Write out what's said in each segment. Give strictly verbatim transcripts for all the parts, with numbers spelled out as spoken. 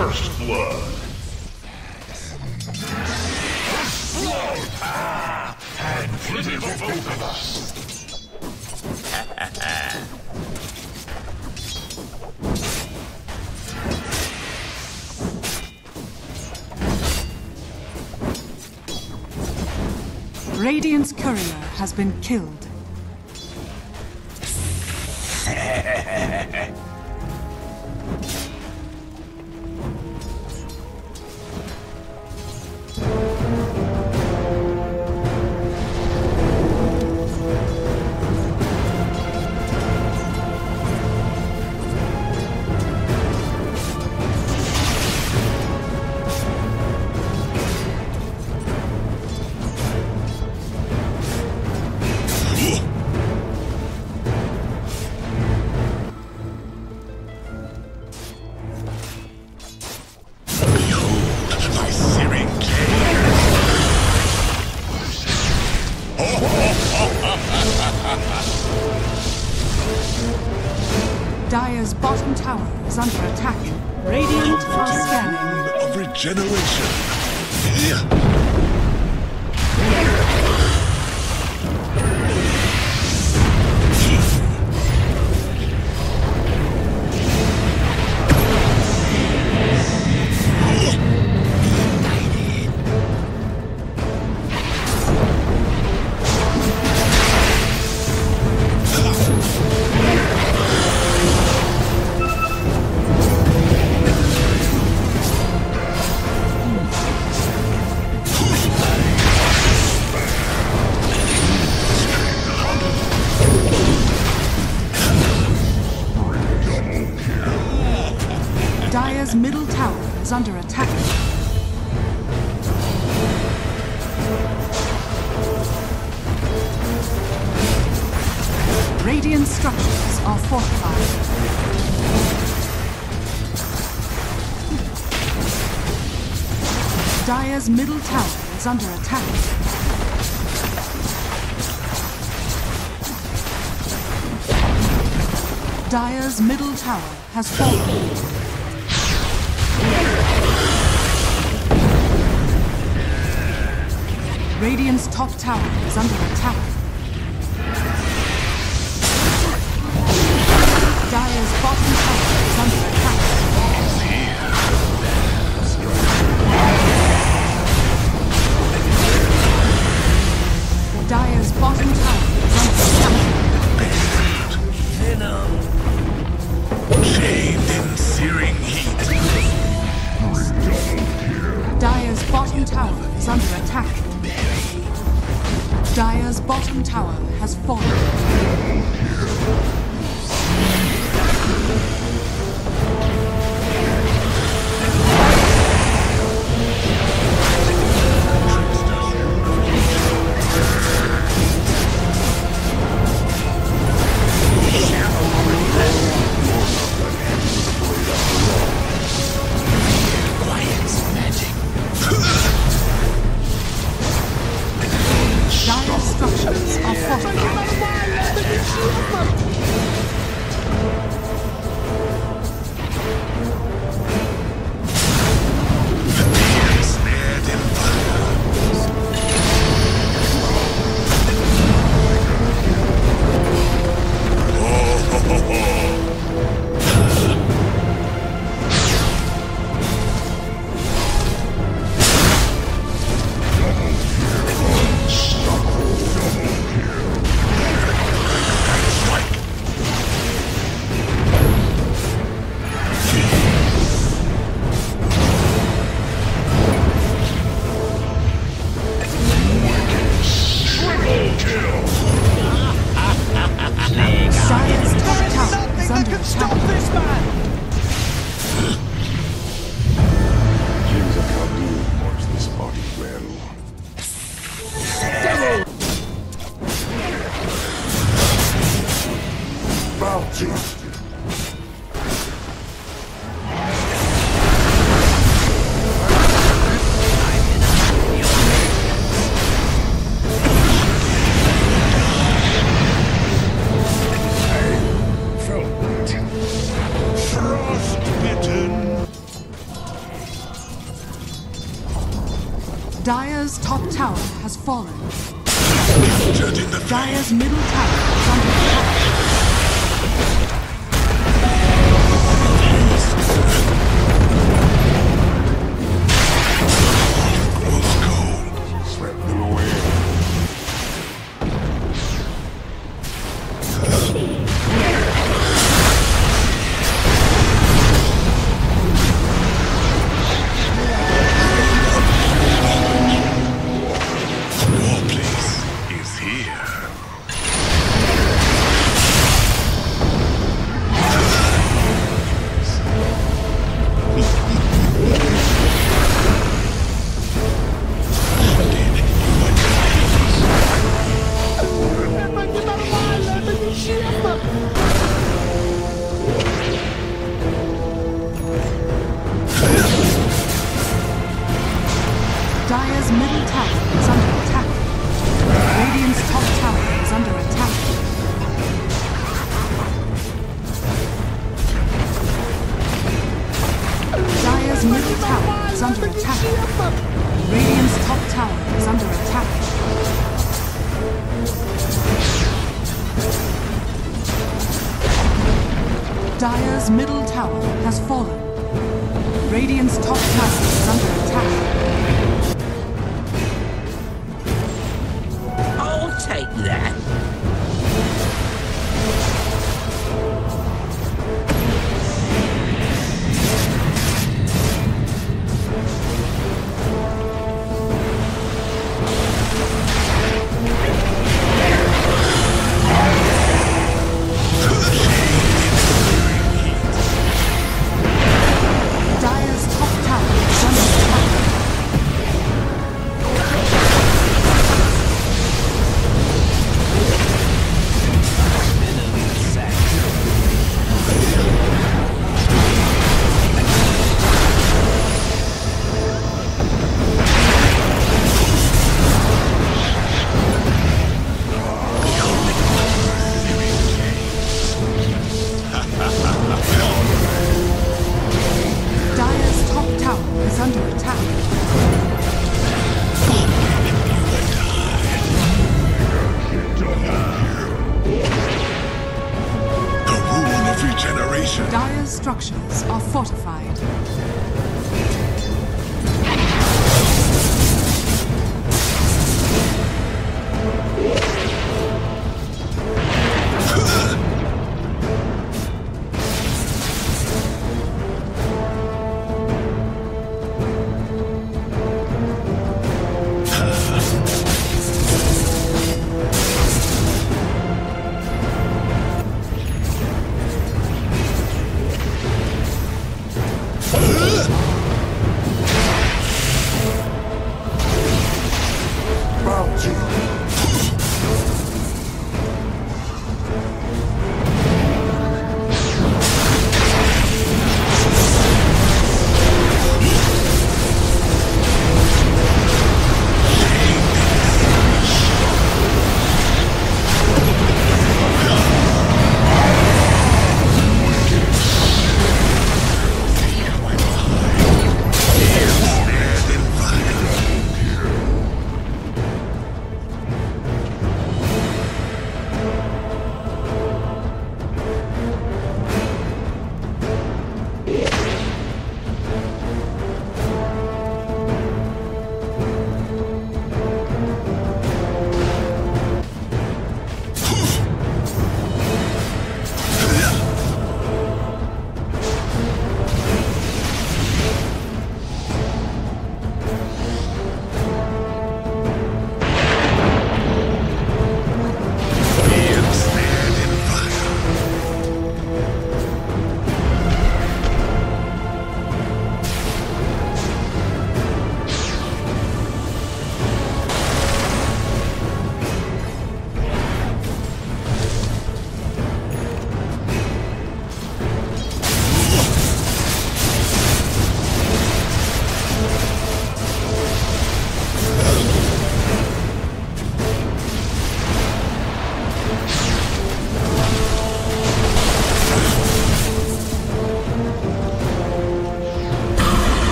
First blood. Slow path and plenty for both of us. Radiant's courier has been killed. Dire's bottom tower is under attack. Radiant are scanning. Of regeneration. Dire's middle tower is under attack. Radiant structures are fortified. Dire's middle tower is under attack. Dire's middle tower has fallen. Radiant's top tower is under attack. Dire's bottom tower is under attack. Dire's bottom tower is under attack. Venom. Shaved in searing heat. Dire's bottom tower is under attack. Dire's bottom tower has fallen. Dire's structures are fortified. Snared in fire. Oh, ho, ho, ho. Dire's top tower is under attack. Kings of Khaldun marks this party well. Bounty. fallen. Judging the Dire's middle tower is under attack. grows cold. Swept them away. Your place is here. Dire's middle tower is under attack. Radiant's top tower is under attack. Dire's middle tower is under attack. Radiant's top tower is under attack. Dire's middle tower has fallen. Radiant's top tower is under attack. I'll take that. Dire's top tower is under attack. Dire's top tower is under attack. The rune of regeneration. Dire's structures are fortified.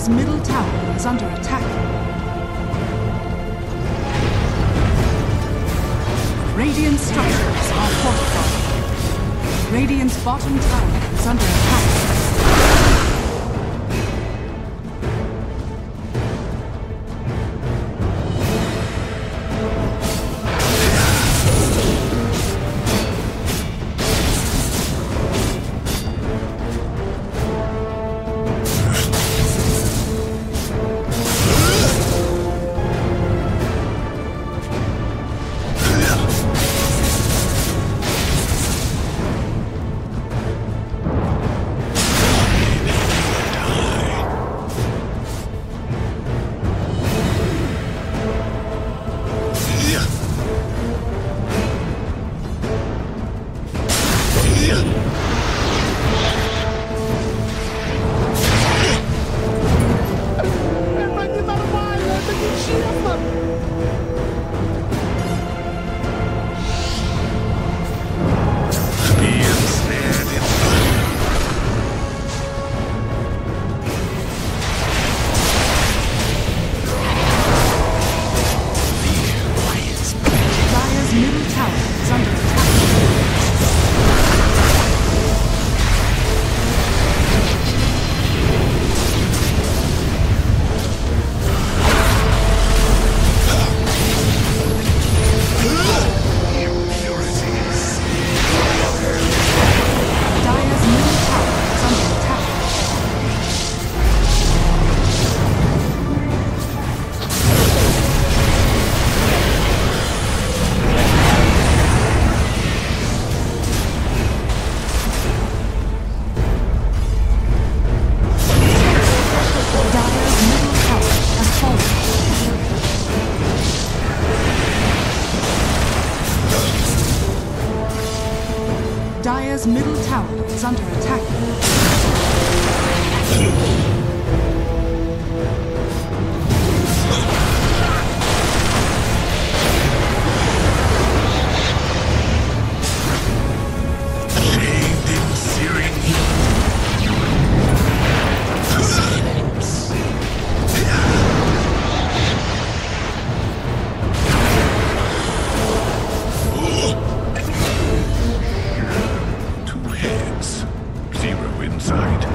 Dire's middle tower is under attack. Radiant structures are fortified. Radiant's bottom tower is under attack. Dire's middle tower is under attack. Shaved in searing heat. Two heads, zero inside.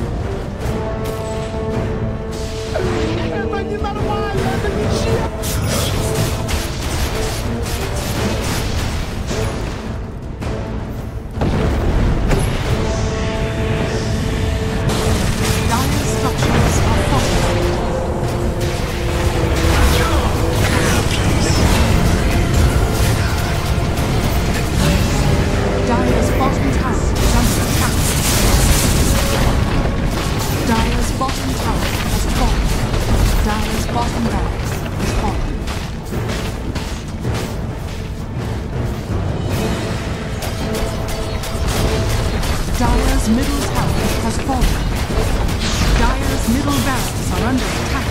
Dire's middle tower has fallen. Dire's middle barracks are under attack.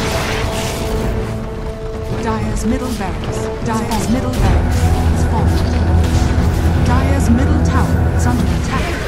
Dire's middle barracks. Dire's middle barracks has fallen. Dire's middle tower is under attack.